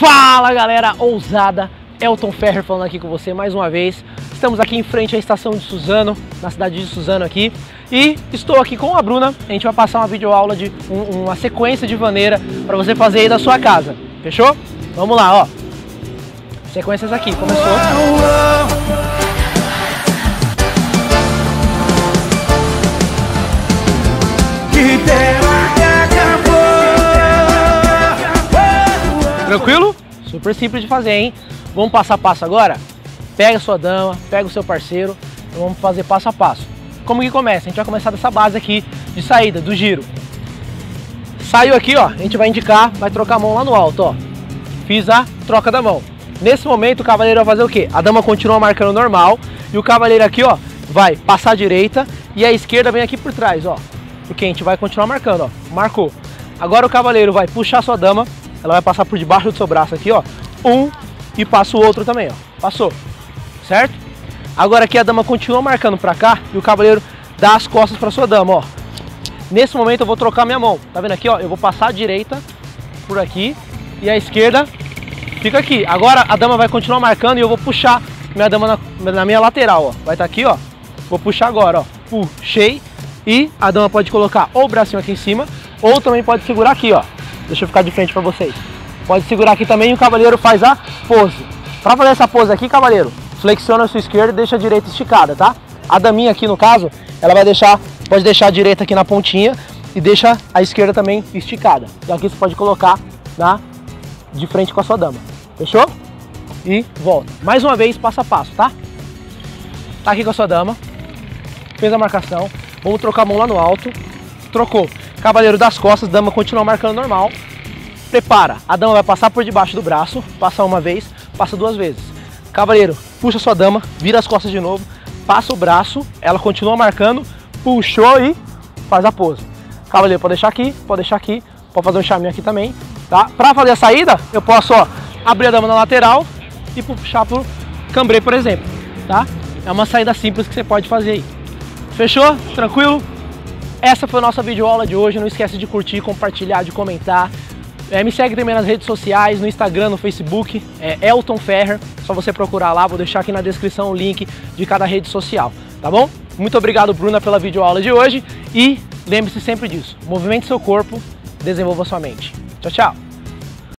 Fala galera ousada, Elton Ferrer falando aqui com você mais uma vez. Estamos aqui em frente à estação de Suzano, na cidade de Suzano aqui. E estou aqui com a Bruna, a gente vai passar uma videoaula de uma sequência de vaneira para você fazer aí da sua casa. Fechou? Vamos lá, ó. Sequências aqui, começou. Tranquilo? Super simples de fazer, hein? Vamos passo a passo agora? Pega a sua dama, pega o seu parceiro e vamos fazer passo a passo. Como que começa? A gente vai começar dessa base aqui de saída, do giro. Saiu aqui, ó, a gente vai indicar, vai trocar a mão lá no alto, ó. Fiz a troca da mão. Nesse momento o cavaleiro vai fazer o quê? A dama continua marcando normal e o cavaleiro aqui, ó, vai passar à direita e a esquerda vem aqui por trás, ó. Porque a gente vai continuar marcando, ó. Marcou. Agora o cavaleiro vai puxar a sua dama, ela vai passar por debaixo do seu braço aqui, ó. E passa o outro também, ó. Passou. Certo? Agora aqui a dama continua marcando pra cá e o cavaleiro dá as costas pra sua dama, ó. Nesse momento eu vou trocar minha mão. Tá vendo aqui, ó? Eu vou passar a direita por aqui e a esquerda fica aqui. Agora a dama vai continuar marcando e eu vou puxar minha dama na minha lateral, ó. Vai estar aqui, ó. Vou puxar agora, ó. Puxei e a dama pode colocar ou o bracinho aqui em cima ou também pode segurar aqui, ó. Deixa eu ficar de frente pra vocês. Pode segurar aqui também e o cavaleiro faz a pose. Pra fazer essa pose aqui, cavaleiro, flexiona a sua esquerda e deixa a direita esticada, tá? A daminha aqui, no caso, ela vai deixar, pode deixar a direita aqui na pontinha e deixa a esquerda também esticada. E aqui você pode colocar de frente com a sua dama. Fechou? E volta. Mais uma vez, passo a passo, tá? Tá aqui com a sua dama. Fez a marcação. Vamos trocar a mão lá no alto. Trocou. Cavaleiro das costas, dama continua marcando normal. Prepara. A dama vai passar por debaixo do braço. Passa uma vez, passa duas vezes. Cavaleiro, puxa sua dama, vira as costas de novo, passa o braço, ela continua marcando, puxou e faz a pose. Cavaleiro, pode deixar aqui, pode fazer um chaminho aqui também, tá? Pra fazer a saída, eu posso, ó, abrir a dama na lateral e puxar pro cambrê, por exemplo, tá? É uma saída simples que você pode fazer aí. Fechou? Tranquilo? Essa foi a nossa videoaula de hoje. Não esquece de curtir, compartilhar, de comentar. Me segue também nas redes sociais, no Instagram, no Facebook, Elton Ferrer, só você procurar lá, vou deixar aqui na descrição o link de cada rede social, tá bom? Muito obrigado, Bruna, pela videoaula de hoje e lembre-se sempre disso, movimente seu corpo, desenvolva sua mente. Tchau, tchau!